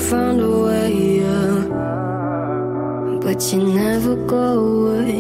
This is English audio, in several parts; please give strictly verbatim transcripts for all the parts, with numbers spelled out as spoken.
found a way, yeah. But you never go away.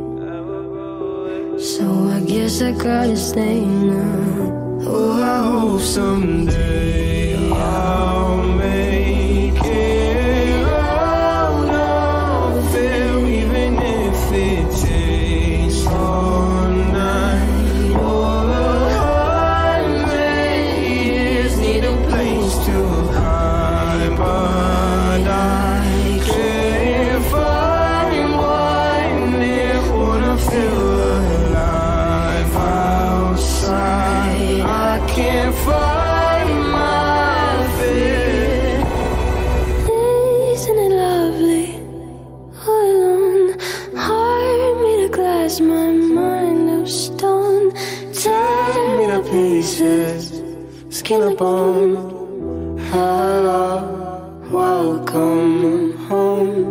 So I guess I gotta stay now. Oh, I hope someday I'll make it out of there, even if it takes all night or a hundred years. Need a place to hide, but I can't find one there. Wanna feel alive outside. I can't find my fear. Isn't it lovely? All alone, heart made of glass, my mind of stone. Tear me to pieces, skin and bone. Hello, welcome home.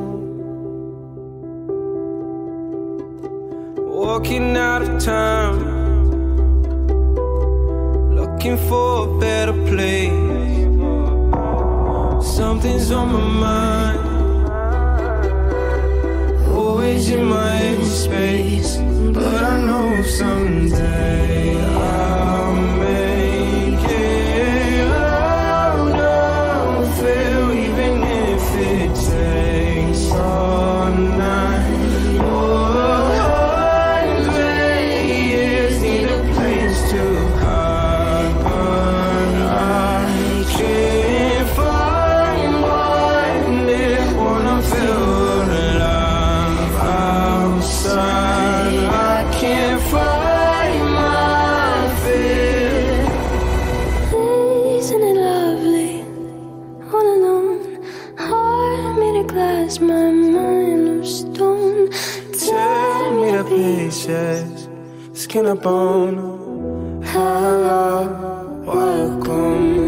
Walking out of time, looking for a better place. Something's on my mind, always in my space. But I know someday I'll make it out of there, even if it takes all night or a hundred years. Need a place to hide, but I can't find one there. Wanna feel alive outside. I can't find my fear. Isn't it lovely? All alone, heart made of glass, my mind of stone. Tear me to pieces, skin and bone. Hello, welcome